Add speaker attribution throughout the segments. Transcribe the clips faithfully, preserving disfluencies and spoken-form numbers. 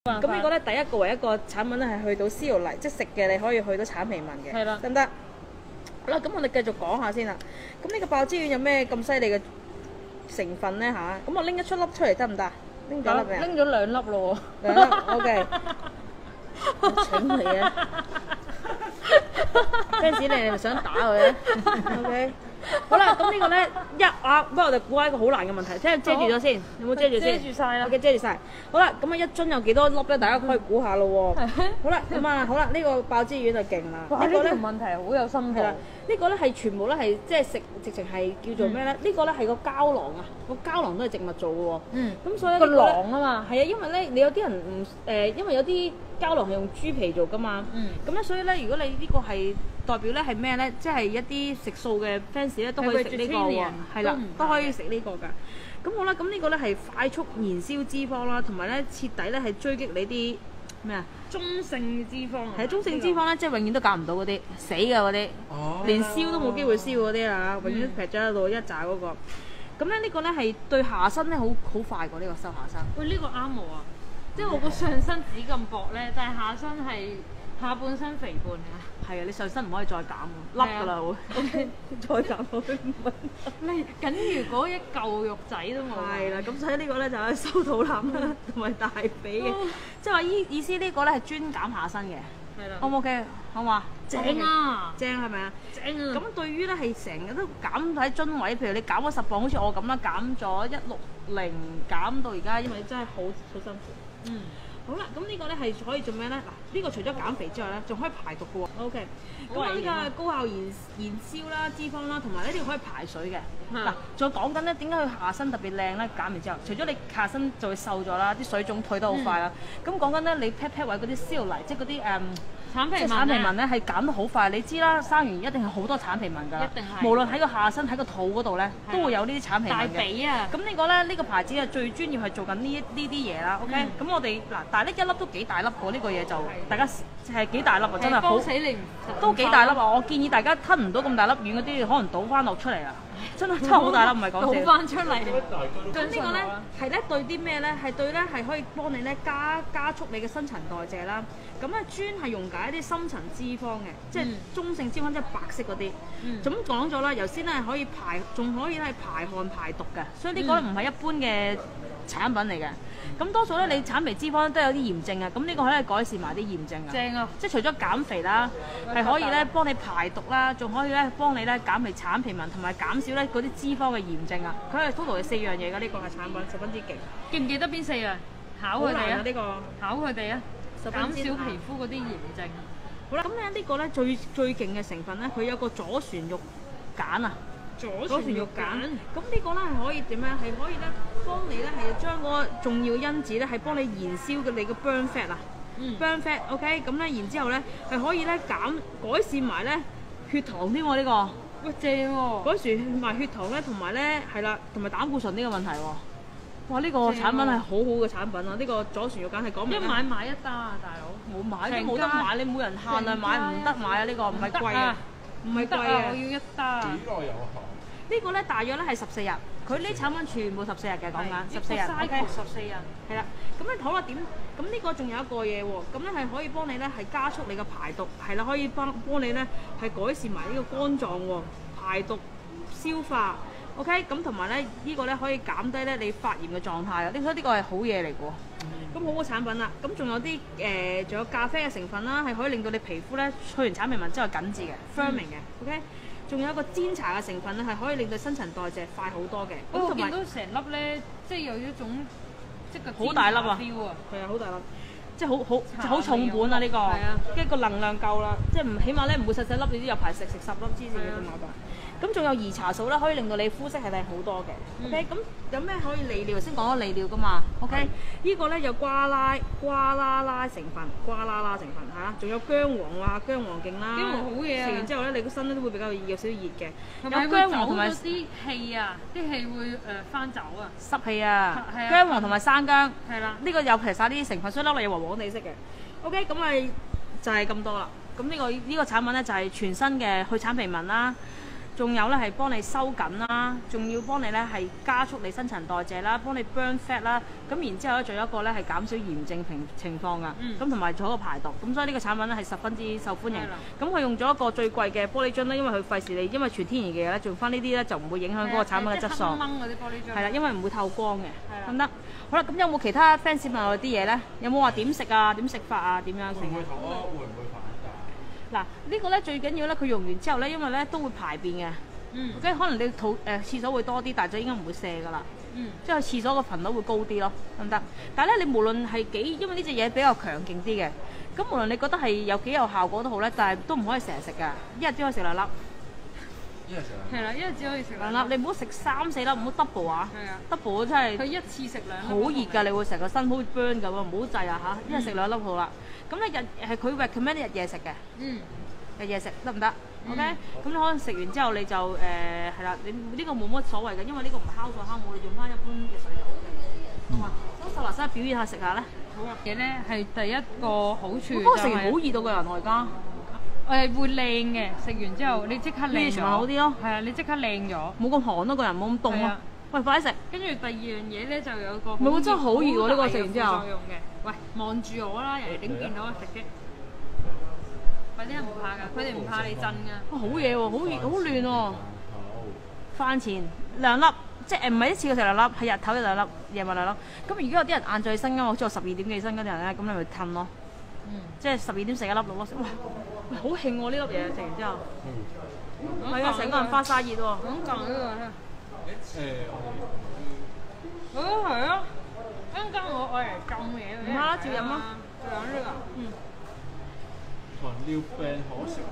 Speaker 1: 咁呢個咧，第一個唯一個產品咧係去到絲絨泥，即係食嘅你可以去到橙皮紋嘅，
Speaker 2: 係啦，
Speaker 1: 得唔得？好啦，咁我哋繼續講下先啦。咁呢個爆椒丸有咩咁犀利嘅成分咧吓？咁我拎一出粒出嚟得唔得？拎咗粒未啊？
Speaker 2: 拎咗兩粒咯喎，
Speaker 1: 兩粒 OK。我請你啊！fans 你係咪想打佢咧 ？OK。好啦，咁呢個咧一啊，不過我哋估下一個好難嘅問題，聽遮住咗先，有冇遮住先？
Speaker 2: 遮住晒啦。
Speaker 1: OK， 遮住晒。好啦，咁啊一樽有幾多粒咧？大家可以估下咯喎。好啦，咁啊好啦，呢個爆椒丸就勁啦。
Speaker 2: 哇！呢
Speaker 1: 個咧
Speaker 2: 條問題好有深度。
Speaker 1: 呢個咧係全部咧係即係食直情係叫做咩咧？呢個咧係個膠囊啊，個膠囊都係植物做嘅喎。
Speaker 2: 嗯。
Speaker 1: 咁所以
Speaker 2: 個囊啊嘛。
Speaker 1: 係啊，因為咧你有啲人唔誒，因為有啲膠囊係用豬皮做㗎嘛。
Speaker 2: 嗯。
Speaker 1: 咁咧，所以咧，如果你呢個係代表咧係咩咧？即係一啲食素嘅 fans 咧都可以食呢個喎，係啦，都可以食呢個㗎。咁好啦，咁呢個咧係快速燃燒脂肪啦，同埋咧徹底咧係追擊你啲咩啊？
Speaker 2: 中性脂肪。
Speaker 1: 係中性脂肪咧，即係永遠都搞唔到嗰啲死嘅嗰啲，連燒都冇機會燒嗰啲啦，永遠劈咗喺度一紮嗰個。咁咧呢個咧係對下身咧好好快過呢個收下身。
Speaker 2: 喂，呢個啱我啊！即係我個上身紙咁薄咧，但係下身係下半身肥胖嘅。
Speaker 1: 係啊，你上身唔可以再減喎，凹㗎啦會。再減落去唔得。
Speaker 2: 你緊如嗰一嚿肉仔都冇。
Speaker 1: 係啦，咁所以呢個咧就係收肚腩啦，同埋大髀嘅，即係話意意思呢個咧係專減下身嘅。
Speaker 2: 係啦。
Speaker 1: O 唔 OK？好嘛？
Speaker 2: 正啊！
Speaker 1: 正係咪啊？
Speaker 2: 正啊！
Speaker 1: 咁對於咧係成日都減喺樽位，譬如你減咗十磅，好似我咁啦，減咗一六零，減到而家，因為真係好好辛苦。
Speaker 2: 嗯。
Speaker 1: 好啦，咁呢個咧係可以做咩咧？嗱，呢個除咗減肥之外咧，仲可以排毒嘅喎。O K，咁啊呢個係高效燃燃燒啦、脂肪啦，同埋呢啲可以排水嘅。嗱，再講緊咧，點解佢下身特別靚咧？減完之後，除咗你下身就會瘦咗啦，啲水腫退得好快啦。咁講緊咧，你 pat pat 位嗰啲絲泥，即係嗰啲誒
Speaker 2: 橙皮紋，
Speaker 1: 橙皮紋咧係減得好快。你知啦，生完一定係好多橙皮紋㗎。
Speaker 2: 一定係。
Speaker 1: 無論喺個下身喺個肚嗰度咧，都會有呢啲橙皮紋嘅。
Speaker 2: 大髀啊！
Speaker 1: 咁呢個咧，呢個牌子係最專業係做緊呢呢啲嘢啦。OK，咁我哋嗱，但係呢一粒都幾大粒喎，呢個嘢就大家係幾大粒啊，真係好
Speaker 2: 死你
Speaker 1: 都幾大粒啊！我建議大家吞唔到咁大粒丸嗰啲，可能倒翻落出嚟啦。真係真係好大粒，唔係講笑。
Speaker 2: 倒翻出嚟。
Speaker 1: 咁呢個咧係咧對啲咩咧？係對咧係可以幫你咧加加速你嘅新陳代謝啦。咁咧專係溶解一啲深層脂肪嘅，即係中性脂肪，即係白色嗰啲。咁講咗啦，頭先咧係可以排，仲可以咧係排汗排毒嘅，所以呢個唔係一般嘅產品嚟嘅。咁多數咧，你橙皮脂肪都有啲炎症啊，咁呢個可以改善埋啲炎症啊。
Speaker 2: 正啊！
Speaker 1: 即係除咗減肥啦，係可以咧幫你排毒啦，仲可以咧幫你咧減肥橙皮紋，同埋減少咧嗰啲脂肪嘅炎症啊。佢係 total 係四樣嘢㗎，呢個係產品十分之勁。
Speaker 2: 記唔記得邊四樣？考佢哋啊！
Speaker 1: 呢個
Speaker 2: 考佢哋啊！減少皮膚嗰啲炎症。
Speaker 1: 好啦，咁咧呢個咧最最勁嘅成分咧，佢有個左旋肉鹼啊。
Speaker 2: 左
Speaker 1: 旋肉鹼，咁呢個咧係可以點樣？係可以咧幫你咧係將嗰個重要因子咧係幫你燃燒嘅你嘅 burn fat 啊、嗯、，burn fat，OK， 咁咧然之後咧係可以咧減改善埋咧血糖添喎呢個，
Speaker 2: 喂正喎，
Speaker 1: 改善埋血糖咧，同埋咧係啦，同埋膽固醇呢個問題喎。哇！呢、這個產品係好好嘅產品啊！呢、這個左旋肉鹼係講明一
Speaker 2: 買買一打啊，大佬
Speaker 1: 冇買都冇得買，你冇人限啊，買唔得買啊！呢、這個唔係貴啊。唔係貴啊！
Speaker 2: 我要一打。
Speaker 3: 幾耐有效？
Speaker 1: 呢個咧大約咧係十四日，佢呢產品全部十四日嘅講緊，十四日。
Speaker 2: OK，十四日。
Speaker 1: 係啦，咁咧好啦點？咁呢個仲有一個嘢喎，咁咧係可以幫你咧係加速你嘅排毒，係啦，可以幫幫你咧係改善埋呢個肝臟喎，排毒消化。OK，咁同埋咧呢個咧可以減低咧你發炎嘅狀態啊！呢所以呢個係好嘢嚟嘅喎。咁好嘅產品啦，咁仲有啲誒，仲有咖啡嘅成分啦，係可以令到你皮膚咧去完橙皮紋之後緊緻嘅 firming 嘅。OK。仲有一個煎茶嘅成分咧，係可以令到新陳代謝快好多嘅。
Speaker 2: 咁同埋都成粒咧，即係有一種即係
Speaker 1: 好大粒啊！係啊，好大粒，即係好好即係好重本啊！呢個，跟住個能量夠啦，即係唔起碼咧唔會細細粒，你都有排食食十粒芝士嘅咁麻煩。咁仲有兒茶素啦，可以令到你膚色係靚好多嘅。OK，咁有咩可以利尿？先講咗利尿噶嘛。OK，呢個咧有瓜拉瓜啦啦成分，瓜啦啦成分嚇，仲有薑黃啊，薑黃勁啦。
Speaker 2: 薑黃好嘢啊！
Speaker 1: 食完之後咧，你個身咧都會比較有少少熱嘅。
Speaker 2: 有薑黃同埋啲氣啊，啲氣會誒翻走啊，
Speaker 1: 濕氣啊。薑黃同埋生薑。係啦。呢個有其實曬呢啲成分，所以粒粒嘢黃黃地色嘅。OK，咁咪就係咁多啦。咁呢個呢個產品咧就係全新嘅去橙皮紋啦。 仲有咧係幫你收緊啦，仲要幫你咧係加速你新陳代謝啦，幫你 burn fat 啦，咁然之後咧仲有一個咧係減少炎症情情況噶，咁同埋做一個排毒，咁所以呢個產品咧係十分之受歡迎。咁佢用咗一個最貴嘅玻璃樽咧，因為佢費事你，因為全天然嘅嘢咧，做翻呢啲咧就唔會影響嗰個產品嘅質素。
Speaker 2: 黑掹嗰啲玻璃樽。
Speaker 1: 係啦，因為唔會透光嘅，得唔得？好啦，咁有冇其他 fans 問我啲嘢咧？有冇話點食啊？點食法啊？點樣食嘅？
Speaker 3: 會唔會反彈？
Speaker 1: 嗱，呢個咧最緊要咧，佢用完之後咧，因為咧都會排便嘅。嗯。OK，可能你肚誒、呃、廁所會多啲，但係就應該唔會瀉噶啦。嗯。即係廁所個頻率會高啲咯，得唔得？但係咧，你無論係幾，因為呢隻嘢比較強勁啲嘅，咁無論你覺得係有幾有效果都好咧，但係都唔可以成日食㗎，一日只可以食兩粒。
Speaker 3: 一日食兩粒。
Speaker 2: 係啦，一日只可以食兩粒。
Speaker 1: 你唔好食三四粒，唔好 double 啊。
Speaker 2: 係啊。
Speaker 1: double 真係。
Speaker 2: 佢一次食兩粒。
Speaker 1: 好熱㗎，你會成個身好似 burn 咁啊！唔好滯啊嚇，一日食兩粒好啦。咁咧日係佢 recommend 日夜食嘅。嗯。日夜食得唔得 ？OK，咁你可能食完之後你就誒係啦，你呢個冇乜所謂嘅，因為呢個唔係酵素酵母，你用翻一般嘅水就 O K。好嘛，咁秀華生表演下食下咧。
Speaker 2: 好啊。嘢咧係第一個好處就係。
Speaker 1: 不過食完好熱到個人我而家。
Speaker 2: 誒會靚嘅，食完之後你即刻靚咗。
Speaker 1: 好啲咯。
Speaker 2: 係啊，你即刻靚咗。
Speaker 1: 冇咁寒咯，個人冇咁凍咯。喂，快啲食。跟住
Speaker 2: 第二樣嘢咧就有個。
Speaker 1: 唔係喎，真係好熱喎！呢個食完之後。
Speaker 2: 作用嘅。喂，望住我啦，人哋點見到啊？食嘅。喂，啲人唔怕㗎，佢哋唔怕你震㗎。
Speaker 1: 哇，好嘢喎，好熱，好亂喎。飯前兩粒，即係唔係一次過食兩粒，係日頭一兩粒，夜晚兩粒。咁如果有啲人晏晝起身㗎嘛，好似我十二點幾起身嗰啲人咧，咁你咪褪咯。嗯。即係十二點食一粒六粒食，哇！喂，好興喎呢粒嘢食完之後。嗯。係啊，成個人發晒熱喎。
Speaker 2: 咁講呢個咧？
Speaker 3: 誒，
Speaker 2: 我哋。哦，係啊。啱啱我愛嚟浸嘢。
Speaker 1: 唔怕啦，照飲咯。
Speaker 2: 照飲呢個。嗯。
Speaker 3: 糖尿病可食。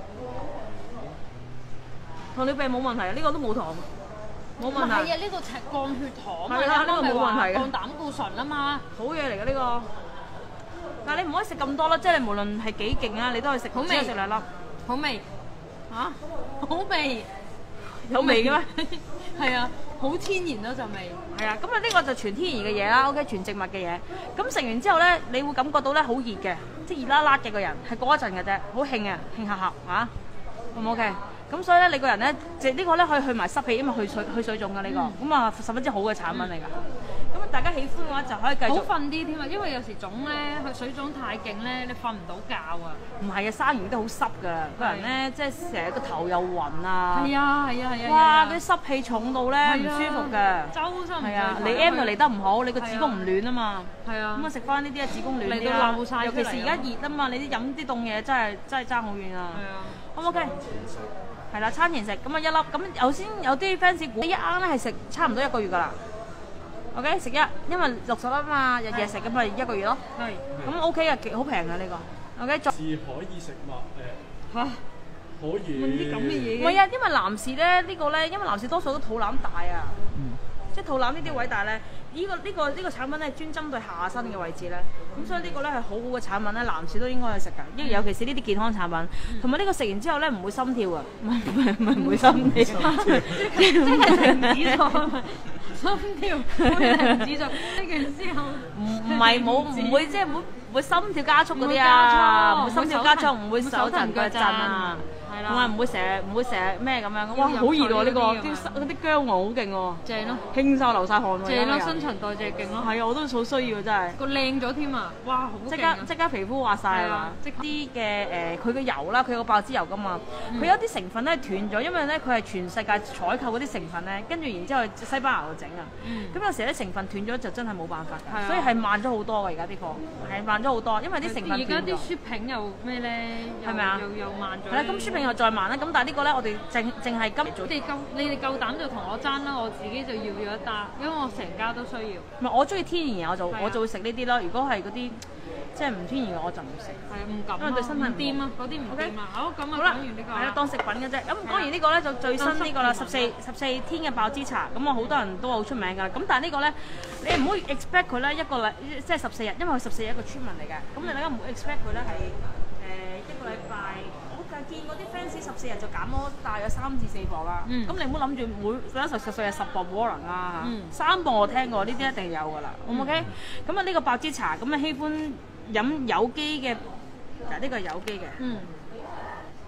Speaker 1: 糖尿病冇問題啊，呢個都冇糖，冇問題。
Speaker 2: 係啊，呢個係降血糖啊，
Speaker 1: 係啊，呢個冇問題嘅。
Speaker 2: 降膽固醇啊嘛，
Speaker 1: 好嘢嚟㗎呢個。但係你唔可以食咁多啦，即係你無論係幾勁啊，你都可以食，只可以食兩粒。
Speaker 2: 好味。嚇？好味。
Speaker 1: 有味嘅咩？
Speaker 2: 係啊，好天然咯陣味。
Speaker 1: 係啊，咁啊呢個就全天然嘅嘢啦 ，OK， 全植物嘅嘢。咁食完之後咧，你會感覺到咧好熱嘅，即係熱辣辣嘅個人，係過一陣嘅啫，好興啊，興下下嚇，好唔 OK？咁所以咧，你個人咧，即係呢個咧可以去埋濕氣，因為去水去水腫㗎呢個，咁啊十分之好嘅產品嚟㗎。咁大家喜歡嘅話就可以繼續。
Speaker 2: 好瞓啲添啊，因為有時腫咧，佢水腫太勁咧，你瞓唔到覺啊。
Speaker 1: 唔係啊，生完都好濕㗎，個人咧即係成日個頭又暈啊。
Speaker 2: 係啊係啊係啊！
Speaker 1: 哇！嗰啲濕氣重到咧唔舒服㗎。
Speaker 2: 周身唔
Speaker 1: 係啊，你 M 又嚟得唔好，你個子宮唔暖啊嘛。係啊。咁啊食翻呢啲啊，子宮暖啲啦。尤其是而家熱啊嘛，你啲飲啲凍嘢真係真係爭好遠啊。係啊。好唔 OK？係啦，餐前食咁啊一粒，咁頭先有啲 fans 估一啱咧係食差唔多一個月㗎啦。OK， 食一，因為六十粒嘛，日夜食咁咪一個月咯。係。咁 OK 啊，好平啊呢個。OK，再。
Speaker 3: 是可以食物誒。嚇？可以。
Speaker 2: 問啲咁嘅嘢嘅。
Speaker 1: 唔係啊，因為男士咧呢個咧，因為男士多數都肚腩大啊。嗯。即係肚腩呢啲位大咧，呢個呢個呢個產品咧專針對下身嘅位置咧，咁所以呢個咧係好好嘅產品咧，男士都應該去食㗎，因為尤其是呢啲健康產品，同埋呢個食完之後咧唔會心跳啊，唔係唔係唔係唔會心跳，即係停止咗心跳，停止咗呢件之後，唔唔係冇唔會即係唔會唔會心跳加速嗰啲啊，唔會心跳加速，唔會手震腳震啊。同埋唔會成日唔會成日咩咁樣，哇！好熱喎呢個，啲嗰啲薑黃好勁喎，正咯，輕晒流晒汗喎，
Speaker 2: 正咯，新陳代謝勁咯，
Speaker 1: 係啊，我都好需要真係。
Speaker 2: 個靚咗添啊！哇，好
Speaker 1: 即刻即刻皮膚滑晒啊！即啲嘅誒，佢嘅油啦，佢有個爆脂油噶嘛，佢有啲成分咧斷咗，因為咧佢係全世界採購嗰啲成分咧，跟住然之後西班牙度整啊，咁有時啲成分斷咗就真係冇辦法㗎，所以係慢咗好多㗎而家啲貨，係慢咗好多，因為啲成分斷咗。而家啲
Speaker 2: 雪餅又咩咧？
Speaker 1: 係咪啊？
Speaker 2: 又又慢咗。係
Speaker 1: 啦，咁雪餅又再慢啦，咁但係呢個咧，我哋淨淨係今
Speaker 2: 你哋夠你哋夠膽就同我爭啦，我自己就要要一打，因為我成家都需要。
Speaker 1: 唔係我中意天然嘅，我就我就會食呢啲咯。如果係嗰啲即係唔天然嘅，我就唔食。
Speaker 2: 係啊，唔敢，
Speaker 1: 因為對身體唔掂啊，
Speaker 2: 嗰啲唔掂啊。好，咁啊，
Speaker 1: 好啦，
Speaker 2: 講完呢個。
Speaker 1: 係啦，當食品嘅啫。咁講完呢個咧，就最新呢個啦，十四十四天嘅爆脂茶。咁啊，好多人都好出名㗎。咁但係呢個咧，你唔好 expect 佢咧一個禮即係十四日，因為佢十四日一個 treatment嚟嘅。咁你大家唔好 expect 佢咧係誒一個禮拜。見嗰啲 fans 十四日就減咗大約三至四磅啦，咁、嗯、你唔好諗住每一十十四日十磅冇可能啊，嗯、三磅我聽過，呢啲一定有㗎啦，好唔 OK？咁啊呢個爆脂茶，咁啊喜歡飲有機嘅，嗱、這、呢個係有機嘅，嗯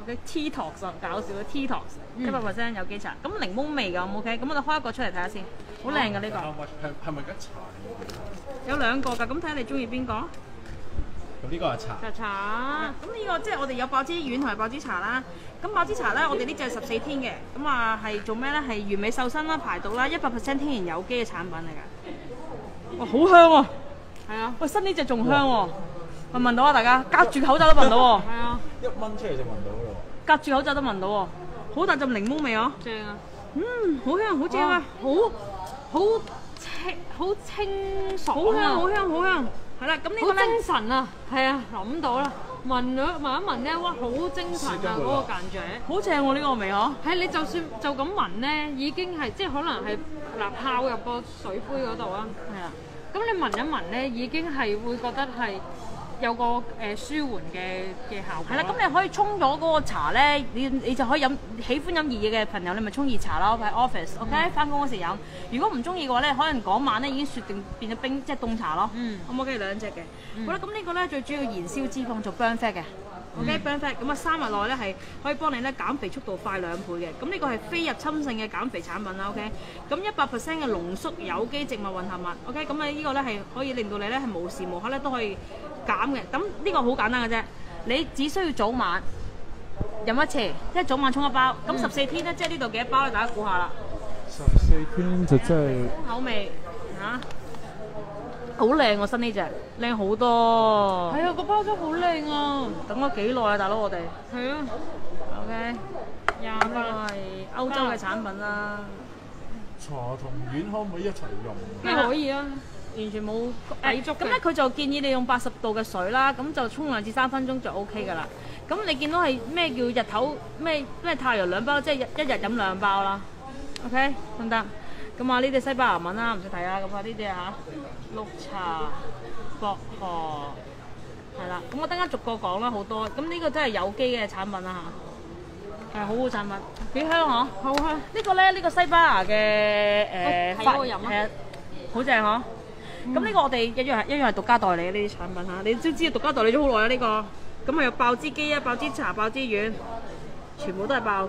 Speaker 1: OK，Tea Talks 搞笑嘅 Tea Talks，一百 percent 有機茶，咁檸檬味㗎，OK，咁我哋開一個出嚟睇下先，好靚㗎呢個，
Speaker 3: 係係咪緊茶？
Speaker 1: 有兩個㗎，咁睇下你中意邊個？
Speaker 3: 咁呢個係茶。
Speaker 1: 茶茶，咁呢個即係我哋有爆枝丸同埋爆枝茶啦。咁爆枝茶咧，我哋呢隻係十四天嘅，咁啊係做咩咧？係完美瘦身啦、排毒啦，一百 percent 天然有機嘅產品嚟㗎。哇，好香喎！係啊，喂，新呢隻仲香喎，聞唔聞到啊？大家隔住口罩都聞到喎。
Speaker 2: 係啊，
Speaker 3: 一掹出嚟就聞到咯。
Speaker 1: 隔住口罩都聞到喎，好大陣檸檬味啊！
Speaker 2: 正啊！
Speaker 1: 嗯，好香，好正啊！
Speaker 2: 好好清好清爽
Speaker 1: 好香，
Speaker 2: 啊！
Speaker 1: 好香，好香。係啦，咁呢個
Speaker 2: 好
Speaker 1: 咧，
Speaker 2: 精神啊！係啊，諗到啦，聞咗聞一聞咧，哇，好精神啊！嗰個間嚼。
Speaker 1: 好正喎呢個味嗬。
Speaker 2: 係你就算就咁聞咧，已經係即係可能係嗱泡入個水杯嗰度啊。
Speaker 1: 係啊。
Speaker 2: 咁你聞一聞咧，已經係會覺得係有個誒、呃、舒緩嘅嘅效果。
Speaker 1: 係啦，咁你可以沖咗嗰個茶咧，你你就可以飲，喜歡飲熱嘢嘅朋友，你咪沖熱茶咯，喺 office，OK，翻工嗰時飲。如果唔中意嘅話咧，可能嗰晚咧已經雪定變咗冰，即係凍茶咯。
Speaker 2: 嗯，
Speaker 1: 可唔可以兩隻嘅？
Speaker 2: 嗯
Speaker 1: 好啦，咁呢個咧最主要燃燒脂肪做 burn fat 嘅。OK，burn fat，咁啊三日內咧係可以幫你咧減肥速度快兩倍嘅。咁呢個係非入侵性嘅減肥產品啦。OK，咁一百 percent 嘅濃縮有機植物混合物。OK，咁啊呢個咧係可以令到你咧係無時無刻咧都可以減嘅。咁呢個好簡單嘅啫，你只需要早晚飲一次，即係早晚沖一包。咁十四天咧，即係呢度幾多包咧？大家估下啦。
Speaker 3: 十四天就真係
Speaker 1: 口味嚇，好靚喎！新呢只靚好多。
Speaker 2: 係啊，個包裝好靚啊！
Speaker 1: 等咗幾耐啊，大佬我哋。
Speaker 2: 係啊
Speaker 1: OK，
Speaker 2: 廿
Speaker 1: 咁
Speaker 2: 八
Speaker 1: 啊係歐洲嘅產品啦，
Speaker 3: 茶同丸可唔可以一齊用？
Speaker 2: 咩可以啊？
Speaker 1: 完全冇
Speaker 2: 抵觸嘅
Speaker 1: 咁咧，佢就建議你用八十度嘅水啦，咁就沖兩至三分鐘就 O K 㗎啦。咁你見到係咩叫日頭咩咩太陽兩包，即係一一日飲兩包啦。OK，得唔得？咁啊呢啲西班牙文啦，唔使睇啦。咁啊呢啲啊綠茶、薄荷係啦。咁我等間逐個講啦，好多。咁呢個真係有機嘅產品啦嚇，係好好產品，幾香嗬，好香。呢個咧呢個西班牙嘅誒
Speaker 2: 睇我飲啊
Speaker 1: 係啊，好正嗬。咁呢個我哋一樣係一樣係獨家代理嘅呢啲產品嚇，你都知道獨家代理咗好耐啦呢個。咁啊有爆脂機啊、爆脂茶、爆脂丸，全部都係爆。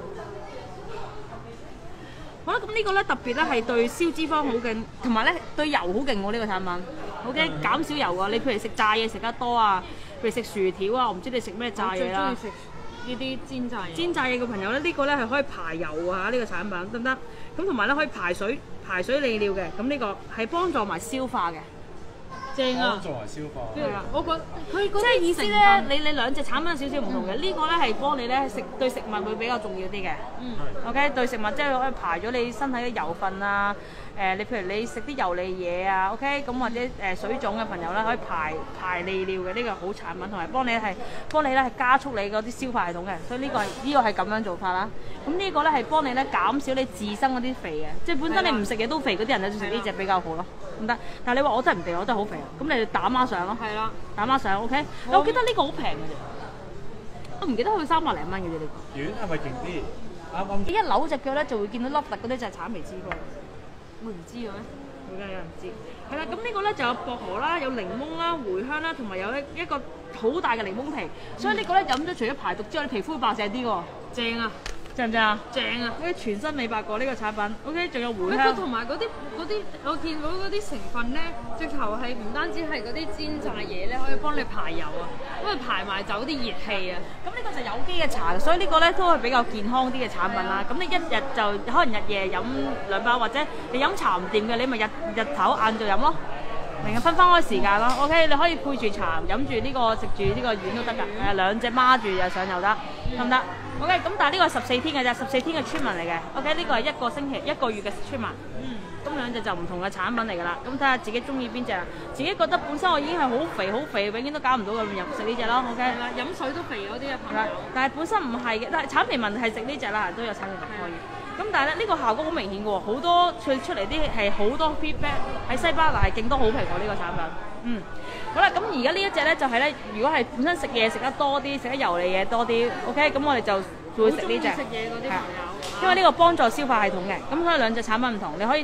Speaker 1: 好啦，咁呢個咧特別咧係對燒脂肪好勁，同埋咧對油好勁喎呢個產品。OK，減少油啊！你譬如食炸嘢食得多啊，譬如食薯條啊，我唔知你食咩炸嘢啦。
Speaker 2: 我最中意食呢啲煎炸嘢。
Speaker 1: 煎炸嘢嘅朋友咧，呢、這個咧係可以排油啊！呢、這個產品得唔得？咁同埋咧可以排水、排水利尿嘅。咁呢個係幫助埋消化嘅。
Speaker 2: 正啊
Speaker 3: 幫！助埋消化。
Speaker 1: 係啊
Speaker 2: 我覺得佢嗰
Speaker 1: 即係
Speaker 2: 啲
Speaker 1: 意思咧，
Speaker 2: 成分
Speaker 1: 你你兩隻產品少少唔同嘅，呢、個咧係幫你咧食對食物會比較重要啲嘅。
Speaker 2: 嗯
Speaker 1: OK，對食物即係可以排咗你身體嘅油分啊。誒、你譬如你食啲油膩嘢啊，OK，咁或者誒、水腫嘅朋友咧，可以排排利尿嘅呢、個好產品，同埋幫你係幫你咧係加速你嗰啲消化系統嘅，所以呢、個係呢、個係咁樣做法啦。咁呢個咧係幫你咧減少你自身嗰啲肥嘅，即係本身你唔食嘢都肥嗰啲人咧，就食呢只比較好咯，唔得。但係你話我真係唔肥，我真係好肥，咁你就打孖上咯，
Speaker 2: 係啦，
Speaker 1: 打孖上 OK。
Speaker 2: 我
Speaker 1: 我記得呢個好平嘅啫，我唔記得佢三百零蚊嘅啫呢個。
Speaker 3: 丸係咪勁啲？啱啱
Speaker 1: 你一扭隻腳咧，就會見到凹凸嗰啲就係橙皮脂肪。
Speaker 2: 我唔知嘅咩？
Speaker 1: 會㗎，有人知。係啦，咁呢個咧就有薄荷啦，有檸檬啦、茴香啦，同埋有一一個好大嘅檸檬皮，所以呢個咧飲咗除咗排毒之外，你皮膚會白淨啲喎。
Speaker 2: 正啊！
Speaker 1: 正唔正啊？
Speaker 2: 正啊！
Speaker 1: 呢個全身美白過呢個產品，OK，仲有茴
Speaker 2: 佢
Speaker 1: 香。
Speaker 2: 同埋嗰啲嗰啲，我見到嗰啲成分咧，直頭係唔單止係嗰啲煎炸嘢咧，可以幫你排油啊，因為排埋走啲熱氣啊。
Speaker 1: 咁呢個就有機嘅茶，所以呢個咧都係比較健康啲嘅產品啦。咁你一日就可能日夜飲兩包，或者你飲茶唔掂嘅，你咪日日頭晏晝飲咯。明日分翻開時間咯，OK，你可以配住茶飲住呢個食住呢個丸都得㗎，誒兩隻孖住又上又得，得唔得？OK，咁但係呢個係十四天嘅啫，十四天嘅村民嚟嘅，OK，呢個係一個星期一個月嘅村民。嗯。咁兩隻就唔同嘅產品嚟㗎啦，咁睇下自己中意邊隻啦。自己覺得本身我已經係好肥好肥，永遠都搞唔到嘅，入食呢只咯，OK。
Speaker 2: 係啦，飲水都肥嗰啲啊朋友。
Speaker 1: 但係本身唔係嘅，但係產皮紋係食呢只啦，都有產皮紋可以。咁但係咧，呢個效果好明顯嘅喎，好多佢出嚟啲係好多 feedback 喺西班牙係勁多好評喎呢個產品。嗯，好啦，咁而家呢一隻咧就係咧，如果係本身食嘢食得多啲，食得油膩嘢多啲 ，OK，咁我哋就會食呢隻。
Speaker 2: 食嘢嗰啲朋友。
Speaker 1: 因為呢個幫助消化系統嘅，咁所以兩隻產品唔同，你可以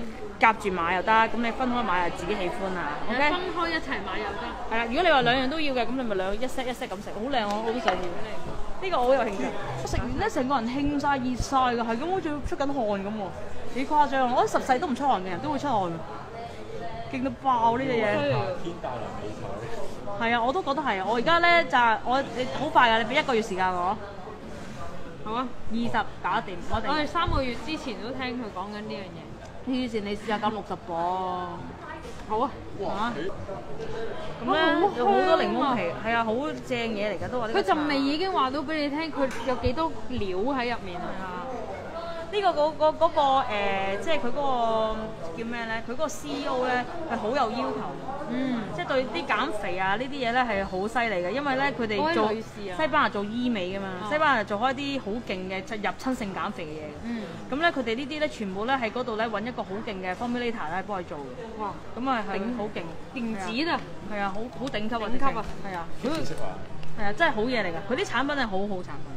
Speaker 1: 夾住買又得，咁你分開買又自己喜歡啊。
Speaker 2: 分
Speaker 1: OK，
Speaker 2: 開一齊買又得。
Speaker 1: 係啦，如果你話兩樣都要嘅，咁你咪兩一 set 一 set 咁食，好靚我我都想要。呢個我好有興趣。我食完咧成個人興晒熱晒㗎，係咁好似出緊汗咁喎，幾誇張！我覺得十世都唔出汗嘅人都會出汗，勁到爆呢隻嘢。
Speaker 3: 天大能美彩。
Speaker 1: 係啊，我都覺得係。我而家咧就係我你好快㗎，你俾一個月時間我。
Speaker 2: 好啊，
Speaker 1: 二十搞得掂，我哋。
Speaker 2: 我哋三個月之前都聽佢講緊呢樣嘢。
Speaker 1: 以前你試下減六十磅。
Speaker 2: 好啊，
Speaker 3: 哇！
Speaker 1: 咁咧有好多檸檬皮，係啊，好正嘢嚟㗎都話呢個。
Speaker 2: 佢陣味已經話到俾你聽，佢有幾多料喺入面啊！
Speaker 1: 呢個嗰嗰嗰個誒，即係佢嗰個叫咩咧？佢嗰個 C E O 咧係好有要求，
Speaker 2: 嗯，
Speaker 1: 即係對啲減肥啊呢啲嘢咧係好犀利嘅，因為咧佢哋做
Speaker 2: 嗰位女士啊
Speaker 1: 西班牙做醫美㗎嘛，
Speaker 2: 哦
Speaker 1: 西班牙做開啲好勁嘅入侵性減肥嘅嘢。
Speaker 2: 嗯，
Speaker 1: 咁咧佢哋呢啲咧全部咧喺嗰度咧揾一個好勁嘅 formulator 咧幫佢做嘅。
Speaker 2: 哇，
Speaker 1: 咁啊係
Speaker 2: 頂
Speaker 1: 好勁，
Speaker 2: 電子啊，
Speaker 1: 係啊，好好頂級啊！
Speaker 2: 頂級啊
Speaker 1: 係啊，
Speaker 3: 知識啊！
Speaker 1: 係啊，真係好嘢嚟㗎！佢啲產品係好好產品。